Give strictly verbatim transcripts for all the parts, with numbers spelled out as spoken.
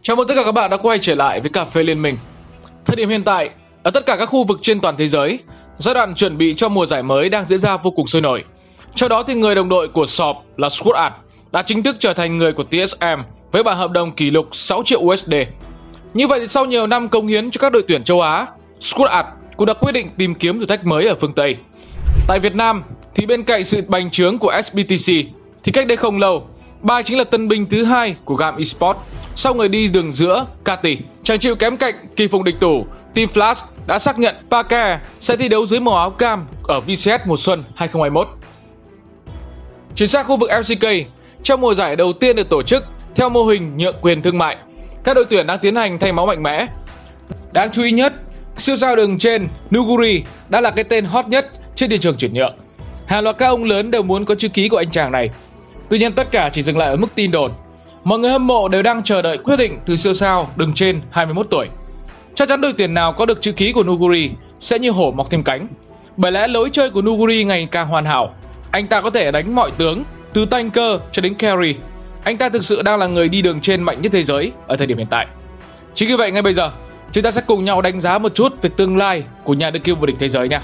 Chào mừng tất cả các bạn đã quay trở lại với Cà phê Liên Minh. Thời điểm hiện tại, ở tất cả các khu vực trên toàn thế giới, giai đoạn chuẩn bị cho mùa giải mới đang diễn ra vô cùng sôi nổi. Trong đó thì người đồng đội của Sọp là Squad Art đã chính thức trở thành người của tê ét em với bản hợp đồng kỷ lục sáu triệu u ét đê. Như vậy thì sau nhiều năm cống hiến cho các đội tuyển châu Á, Squad Art cũng đã quyết định tìm kiếm thử thách mới ở phương Tây. Tại Việt Nam thì bên cạnh sự bành trướng của ét bê tê xê thì cách đây không lâu, ba chính là tân binh thứ hai của Gam Esports. Sau người đi đường giữa, Kati chẳng chịu kém cạnh kỳ phùng địch thủ, Team Flash đã xác nhận Paka sẽ thi đấu dưới màu áo cam ở vê xê ét mùa xuân hai không hai mốt. Chuyển sang khu vực lờ xê ca, trong mùa giải đầu tiên được tổ chức theo mô hình nhượng quyền thương mại, các đội tuyển đang tiến hành thay máu mạnh mẽ. Đáng chú ý nhất, siêu sao đường trên Nuguri đã là cái tên hot nhất trên thị trường chuyển nhượng. Hàng loạt các ông lớn đều muốn có chữ ký của anh chàng này. Tuy nhiên tất cả chỉ dừng lại ở mức tin đồn. Mọi người hâm mộ đều đang chờ đợi quyết định từ siêu sao đường trên hai mươi mốt tuổi. Chắc chắn đội tuyển nào có được chữ ký của Nuguri sẽ như hổ mọc thêm cánh. Bởi lẽ lối chơi của Nuguri ngày càng hoàn hảo. Anh ta có thể đánh mọi tướng, từ tanker cho đến carry. Anh ta thực sự đang là người đi đường trên mạnh nhất thế giới ở thời điểm hiện tại. Chính vì vậy ngay bây giờ, chúng ta sẽ cùng nhau đánh giá một chút về tương lai của nhà đương kim vô địch thế giới nha.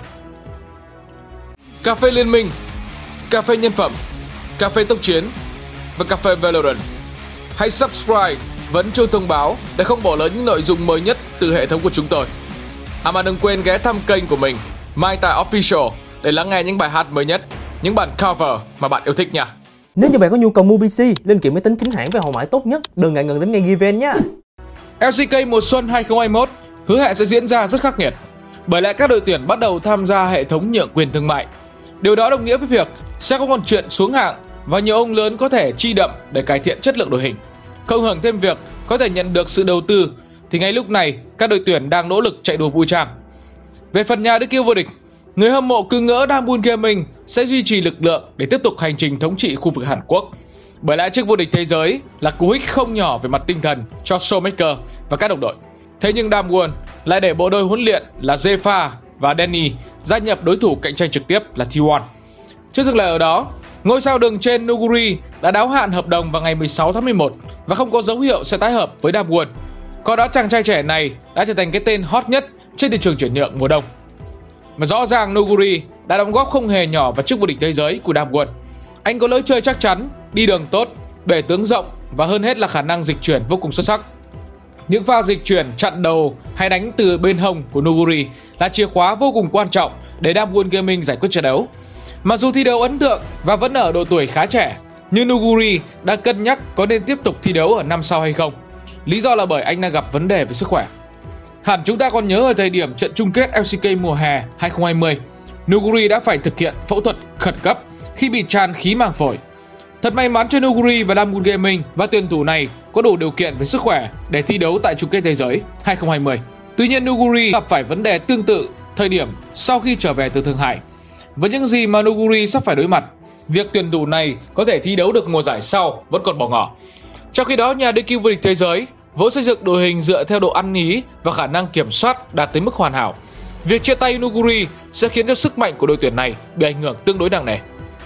Cà phê Liên Minh, cà phê nhân phẩm, cà phê tốc chiến và cà phê Valorant. Hãy subscribe, vẫn chuông thông báo để không bỏ lỡ những nội dung mới nhất từ hệ thống của chúng tôi. À mà đừng quên ghé thăm kênh của mình Mai Tài Official để lắng nghe những bài hát mới nhất, những bản cover mà bạn yêu thích nha. Nếu như bạn có nhu cầu mua pê xê, linh kiện máy tính chính hãng với hậu mãi tốt nhất, đừng ngại ngần đến ngay Given nhé. lờ xê ca mùa xuân hai không hai mốt hứa hẹn sẽ diễn ra rất khắc nghiệt, bởi lẽ các đội tuyển bắt đầu tham gia hệ thống nhượng quyền thương mại. Điều đó đồng nghĩa với việc sẽ có một chuyện xuống hạng và nhiều ông lớn có thể chi đậm để cải thiện chất lượng đội hình. Cộng hưởng thêm việc có thể nhận được sự đầu tư thì ngay lúc này các đội tuyển đang nỗ lực chạy đua vui trang. Về phần nhà đương kim vô địch, người hâm mộ cứ ngỡ Damwon Gaming sẽ duy trì lực lượng để tiếp tục hành trình thống trị khu vực Hàn Quốc. Bởi lẽ chức vô địch thế giới là cú hích không nhỏ về mặt tinh thần cho Showmaker và các đồng đội. Thế nhưng Damwon lại để bộ đôi huấn luyện là Zepha và Danny gia nhập đối thủ cạnh tranh trực tiếp là T một. Chưa dừng lại ở đó, ngôi sao đường trên Nuguri đã đáo hạn hợp đồng vào ngày mười sáu tháng mười một và không có dấu hiệu sẽ tái hợp với Damwon. Có đó chàng trai trẻ này đã trở thành cái tên hot nhất trên thị trường chuyển nhượng mùa đông. Mà rõ ràng Nuguri đã đóng góp không hề nhỏ vào chức vô địch thế giới của Damwon. Anh có lối chơi chắc chắn, đi đường tốt, bể tướng rộng và hơn hết là khả năng dịch chuyển vô cùng xuất sắc. Những pha dịch chuyển chặn đầu hay đánh từ bên hông của Nuguri là chìa khóa vô cùng quan trọng để Damwon Gaming giải quyết trận đấu. Mặc dù thi đấu ấn tượng và vẫn ở độ tuổi khá trẻ, nhưng Nuguri đã cân nhắc có nên tiếp tục thi đấu ở năm sau hay không. Lý do là bởi anh đang gặp vấn đề về sức khỏe. Hẳn chúng ta còn nhớ ở thời điểm trận chung kết lờ xê ca mùa hè hai không hai không, Nuguri đã phải thực hiện phẫu thuật khẩn cấp khi bị tràn khí màng phổi. Thật may mắn cho Nuguri và Damwon Gaming và tuyển thủ này có đủ điều kiện về sức khỏe để thi đấu tại chung kết thế giới hai không hai không. Tuy nhiên Nuguri gặp phải vấn đề tương tự thời điểm sau khi trở về từ Thượng Hải. Với những gì mà Nuguri sắp phải đối mặt, việc tuyển thủ này có thể thi đấu được mùa giải sau vẫn còn bỏ ngỏ. Trong khi đó, nhà đương kim vô địch thế giới vốn xây dựng đội hình dựa theo độ ăn ý và khả năng kiểm soát đạt tới mức hoàn hảo. Việc chia tay Nuguri sẽ khiến cho sức mạnh của đội tuyển này bị ảnh hưởng tương đối nặng nề.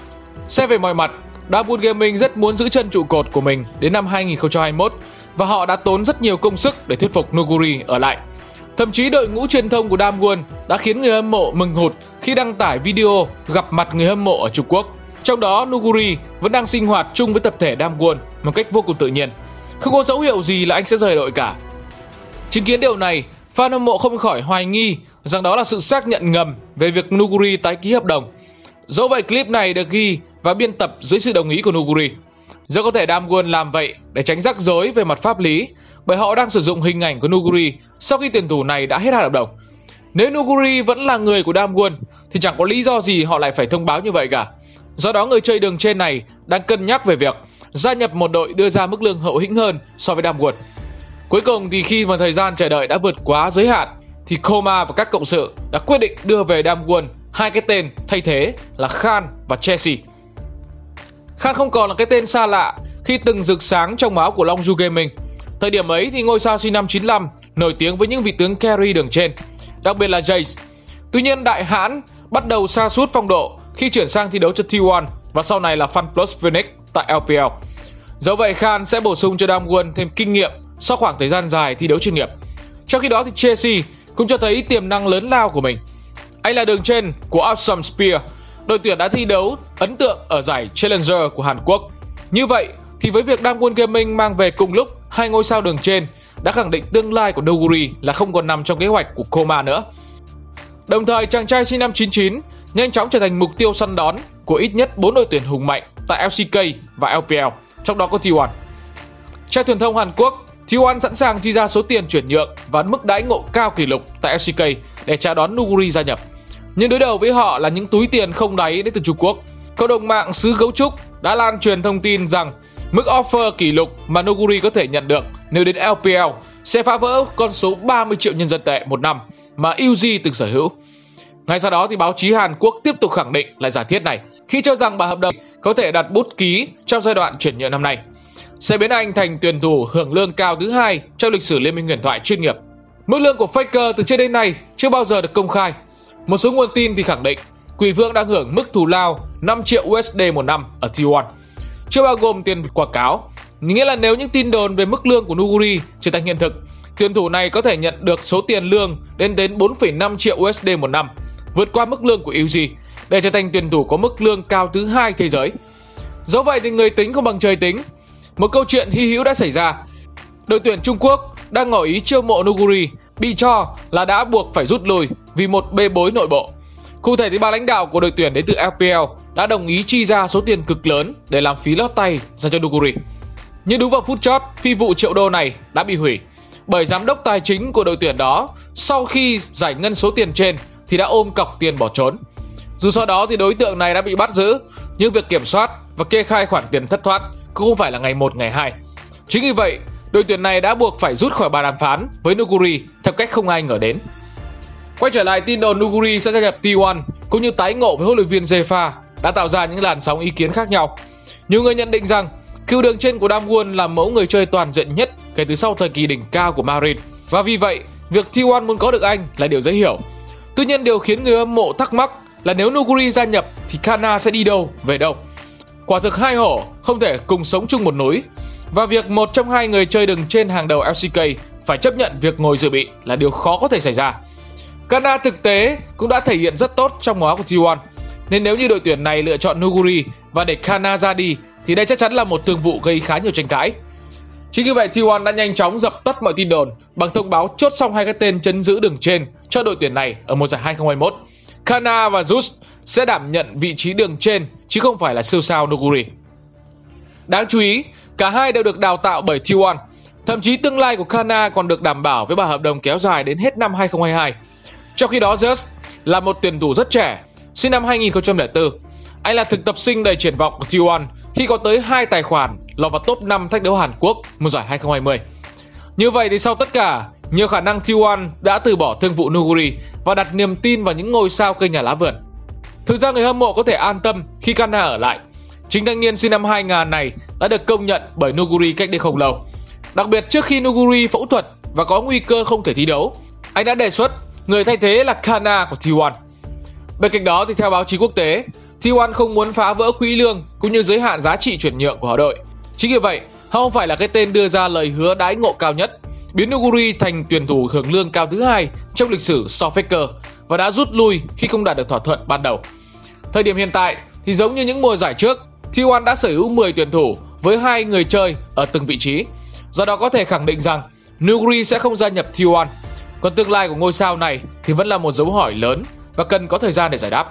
Xét về mọi mặt, Damwon Gaming rất muốn giữ chân trụ cột của mình đến năm hai không hai mốt và họ đã tốn rất nhiều công sức để thuyết phục Nuguri ở lại. Thậm chí đội ngũ truyền thông của Damwon đã khiến người hâm mộ mừng hụt khi đăng tải video gặp mặt người hâm mộ ở Trung Quốc. Trong đó Nuguri vẫn đang sinh hoạt chung với tập thể Damwon một cách vô cùng tự nhiên. Không có dấu hiệu gì là anh sẽ rời đội cả. Chứng kiến điều này, fan hâm mộ không khỏi hoài nghi rằng đó là sự xác nhận ngầm về việc Nuguri tái ký hợp đồng. Dẫu vậy, clip này được ghi và biên tập dưới sự đồng ý của Nuguri. Do có thể Damwon làm vậy để tránh rắc rối về mặt pháp lý, bởi họ đang sử dụng hình ảnh của Nuguri sau khi tuyển thủ này đã hết hạn hợp đồng. Nếu Nuguri vẫn là người của Damwon thì chẳng có lý do gì họ lại phải thông báo như vậy cả. Do đó người chơi đường trên này đang cân nhắc về việc gia nhập một đội đưa ra mức lương hậu hĩnh hơn so với Damwon. Cuối cùng thì khi mà thời gian chờ đợi đã vượt quá giới hạn thì Koma và các cộng sự đã quyết định đưa về Damwon hai cái tên thay thế là Khan và Chelsea. Khan không còn là cái tên xa lạ khi từng rực sáng trong máu của Longju Gaming. Thời điểm ấy thì ngôi sao sinh năm chín lăm nổi tiếng với những vị tướng carry đường trên, đặc biệt là Jace. Tuy nhiên đại hãn bắt đầu sa sút phong độ khi chuyển sang thi đấu cho T một và sau này là FunPlus Phoenix tại lờ pê lờ. Dẫu vậy, Khan sẽ bổ sung cho Damwon thêm kinh nghiệm sau khoảng thời gian dài thi đấu chuyên nghiệp. Trong khi đó thì Chelsea cũng cho thấy tiềm năng lớn lao của mình. Anh là đường trên của Awesome Spear, đội tuyển đã thi đấu ấn tượng ở giải Challenger của Hàn Quốc. Như vậy thì với việc Damwon Gaming mang về cùng lúc hai ngôi sao đường trên đã khẳng định tương lai của Nuguri là không còn nằm trong kế hoạch của Koma nữa. Đồng thời chàng trai sinh năm chín chín nhanh chóng trở thành mục tiêu săn đón của ít nhất bốn đội tuyển hùng mạnh tại L C K và L P L, trong đó có T một. Theo truyền thông Hàn Quốc, T một sẵn sàng chi ra số tiền chuyển nhượng và mức đãi ngộ cao kỷ lục tại L C K để chào đón Nuguri gia nhập. Nhưng đối đầu với họ là những túi tiền không đáy đến từ Trung Quốc. Cộng đồng mạng xứ gấu trúc đã lan truyền thông tin rằng mức offer kỷ lục mà Nuguri có thể nhận được nếu đến L P L sẽ phá vỡ con số ba mươi triệu nhân dân tệ một năm mà U G từng sở hữu. Ngay sau đó thì báo chí Hàn Quốc tiếp tục khẳng định lại giả thiết này khi cho rằng bản hợp đồng có thể đặt bút ký trong giai đoạn chuyển nhượng năm nay sẽ biến anh thành tuyển thủ hưởng lương cao thứ hai trong lịch sử Liên minh huyền thoại chuyên nghiệp. Mức lương của Faker từ trước đến nay chưa bao giờ được công khai. Một số nguồn tin thì khẳng định Quỷ Vương đang hưởng mức thù lao năm triệu U S D một năm ở T một, chưa bao gồm tiền quảng cáo. Nghĩa là nếu những tin đồn về mức lương của Nuguri trở thành hiện thực, tuyển thủ này có thể nhận được số tiền lương đến đến bốn phẩy năm triệu U S D một năm, vượt qua mức lương của U G để trở thành tuyển thủ có mức lương cao thứ hai thế giới. Dẫu vậy thì người tính không bằng trời tính. Một câu chuyện hy hữu đã xảy ra. Đội tuyển Trung Quốc đang ngỏ ý chiêu mộ Nuguri bị cho là đã buộc phải rút lui vì một bê bối nội bộ. Cụ thể thì ba lãnh đạo của đội tuyển đến từ L P L đã đồng ý chi ra số tiền cực lớn để làm phí lót tay dành cho Nuguri. Nhưng đúng vào phút chót, phi vụ triệu đô này đã bị hủy bởi giám đốc tài chính của đội tuyển đó sau khi giải ngân số tiền trên thì đã ôm cọc tiền bỏ trốn. Dù sau đó thì đối tượng này đã bị bắt giữ, nhưng việc kiểm soát và kê khai khoản tiền thất thoát cũng không phải là ngày một ngày hai. Chính vì vậy, đội tuyển này đã buộc phải rút khỏi bàn đàm phán với Nuguri theo cách không ai ngờ đến. Quay trở lại tin đồn Nuguri sẽ gia nhập T một cũng như tái ngộ với huấn luyện viên Jefa đã tạo ra những làn sóng ý kiến khác nhau. Nhiều người nhận định rằng cựu đường trên của Damwon là mẫu người chơi toàn diện nhất kể từ sau thời kỳ đỉnh cao của Marin, và vì vậy việc T một muốn có được anh là điều dễ hiểu. Tuy nhiên điều khiến người hâm mộ thắc mắc là nếu Nuguri gia nhập thì Kana sẽ đi đâu, về đâu? Quả thực hai hổ không thể cùng sống chung một núi, và việc một trong hai người chơi đường trên hàng đầu L C K phải chấp nhận việc ngồi dự bị là điều khó có thể xảy ra. Kana thực tế cũng đã thể hiện rất tốt trong màu áo của T một, nên nếu như đội tuyển này lựa chọn Nuguri và để Kana ra đi thì đây chắc chắn là một thương vụ gây khá nhiều tranh cãi. Chính vì vậy T một đã nhanh chóng dập tắt mọi tin đồn bằng thông báo chốt xong hai cái tên trấn giữ đường trên cho đội tuyển này ở mùa giải hai không hai mốt. Kana và Zeus sẽ đảm nhận vị trí đường trên chứ không phải là siêu sao Nuguri. Đáng chú ý, cả hai đều được đào tạo bởi T một. Thậm chí tương lai của Kana còn được đảm bảo với bản hợp đồng kéo dài đến hết năm hai không hai hai. Trong khi đó Zeus là một tuyển thủ rất trẻ, sinh năm hai nghìn không trăm lẻ bốn. Anh là thực tập sinh đầy triển vọng của T một khi có tới hai tài khoản lọt vào top năm thách đấu Hàn Quốc mùa giải hai không hai không. Như vậy thì sau tất cả, nhiều khả năng T một đã từ bỏ thương vụ Nuguri và đặt niềm tin vào những ngôi sao cây nhà lá vườn. Thực ra người hâm mộ có thể an tâm khi Kana ở lại. Chính thanh niên sinh năm hai nghìn này đã được công nhận bởi Nuguri cách đây không lâu. Đặc biệt trước khi Nuguri phẫu thuật và có nguy cơ không thể thi đấu, anh đã đề xuất người thay thế là Kana của T một. Bên cạnh đó thì theo báo chí quốc tế, T một không muốn phá vỡ quỹ lương cũng như giới hạn giá trị chuyển nhượng của họ đội. Chính vì vậy, họ không phải là cái tên đưa ra lời hứa đãi ngộ cao nhất, biến Nuguri thành tuyển thủ hưởng lương cao thứ hai trong lịch sử sau Faker và đã rút lui khi không đạt được thỏa thuận ban đầu. Thời điểm hiện tại thì giống như những mùa giải trước, T một đã sở hữu mười tuyển thủ với hai người chơi ở từng vị trí. Do đó có thể khẳng định rằng Nuguri sẽ không gia nhập T một. Còn tương lai của ngôi sao này thì vẫn là một dấu hỏi lớn và cần có thời gian để giải đáp.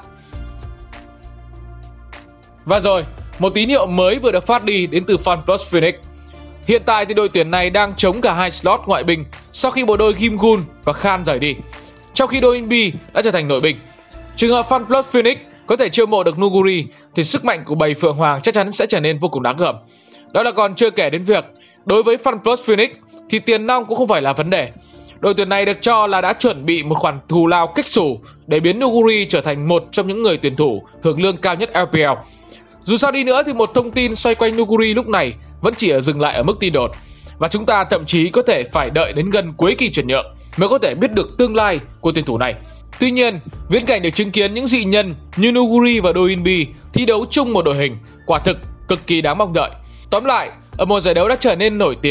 Và rồi, một tín hiệu mới vừa được phát đi đến từ FunPlus Phoenix. Hiện tại thì đội tuyển này đang chống cả hai slot ngoại binh sau khi bộ đôi Kim Gun và Khan rời đi, trong khi đôi Inbi đã trở thành nội binh. Trường hợp FunPlus Phoenix có thể chiêu mộ được Nuguri thì sức mạnh của bầy Phượng Hoàng chắc chắn sẽ trở nên vô cùng đáng gờm. Đó là còn chưa kể đến việc đối với FunPlus Phoenix thì tiền nong cũng không phải là vấn đề. Đội tuyển này được cho là đã chuẩn bị một khoản thù lao kích xù để biến Nuguri trở thành một trong những người tuyển thủ hưởng lương cao nhất L P L. Dù sao đi nữa thì một thông tin xoay quanh Nuguri lúc này vẫn chỉ ở dừng lại ở mức tin đồn, và chúng ta thậm chí có thể phải đợi đến gần cuối kỳ chuyển nhượng mới có thể biết được tương lai của tuyển thủ này. Tuy nhiên, viễn cảnh được chứng kiến những dị nhân như Nuguri và Do In-bi thi đấu chung một đội hình quả thực cực kỳ đáng mong đợi. Tóm lại, ở một giải đấu đã trở nên nổi tiếng,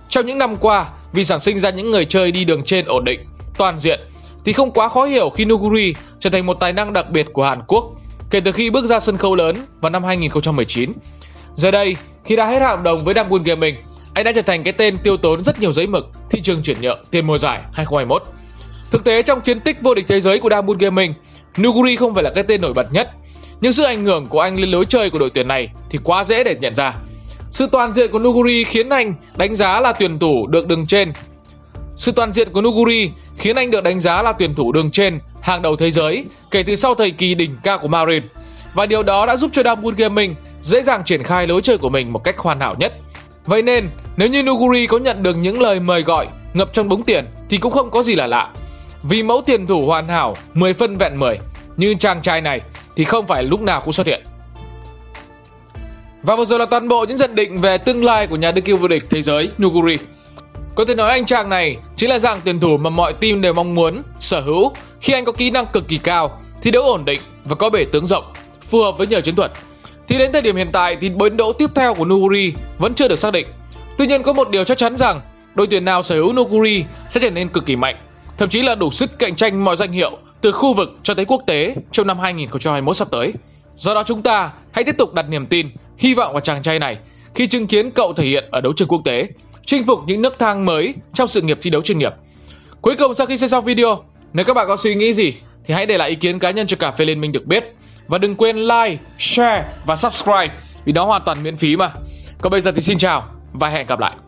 Trong những năm qua, vì sản sinh ra những người chơi đi đường trên ổn định, toàn diện, thì không quá khó hiểu khi Nuguri trở thành một tài năng đặc biệt của Hàn Quốc kể từ khi bước ra sân khấu lớn vào năm hai nghìn không trăm mười chín. Giờ đây, khi đã hết hợp đồng với Damwon Gaming, anh đã trở thành cái tên tiêu tốn rất nhiều giấy mực thị trường chuyển nhượng tiền mùa giải hai không hai mốt. Thực tế, trong chiến tích vô địch thế giới của Damwon Gaming, Nuguri không phải là cái tên nổi bật nhất, nhưng sự ảnh hưởng của anh lên lối chơi của đội tuyển này thì quá dễ để nhận ra. Sự toàn diện của Nuguri khiến anh đánh giá là tuyển thủ được đứng trên. Sự toàn diện của Nuguri khiến anh được đánh giá là tuyển thủ đường trên hàng đầu thế giới kể từ sau thời kỳ đỉnh cao của Marin. Và điều đó đã giúp cho Damwon Gaming dễ dàng triển khai lối chơi của mình một cách hoàn hảo nhất. Vậy nên, nếu như Nuguri có nhận được những lời mời gọi ngập trong bóng tiền thì cũng không có gì là lạ. Vì mẫu tiền thủ hoàn hảo mười phân vẹn mười như chàng trai này thì không phải lúc nào cũng xuất hiện. Và vừa rồi là toàn bộ những nhận định về tương lai của nhà đương kim vô địch thế giới Nuguri. Có thể nói anh chàng này chính là dạng tuyển thủ mà mọi team đều mong muốn sở hữu khi anh có kỹ năng cực kỳ cao, thi đấu ổn định và có bể tướng rộng, phù hợp với nhiều chiến thuật. Thì đến thời điểm hiện tại thì biến đấu tiếp theo của Nuguri vẫn chưa được xác định. Tuy nhiên có một điều chắc chắn rằng đội tuyển nào sở hữu Nuguri sẽ trở nên cực kỳ mạnh, thậm chí là đủ sức cạnh tranh mọi danh hiệu từ khu vực cho tới quốc tế trong năm hai nghìn không trăm hai mươi mốt sắp tới. Do đó chúng ta hãy tiếp tục đặt niềm tin, hy vọng vào chàng trai này khi chứng kiến cậu thể hiện ở đấu trường quốc tế, chinh phục những nấc thang mới trong sự nghiệp thi đấu chuyên nghiệp. Cuối cùng, sau khi xem xong video, nếu các bạn có suy nghĩ gì thì hãy để lại ý kiến cá nhân cho Cà Phê Liên Minh được biết. Và đừng quên like, share và subscribe vì đó hoàn toàn miễn phí mà. Còn bây giờ thì xin chào và hẹn gặp lại.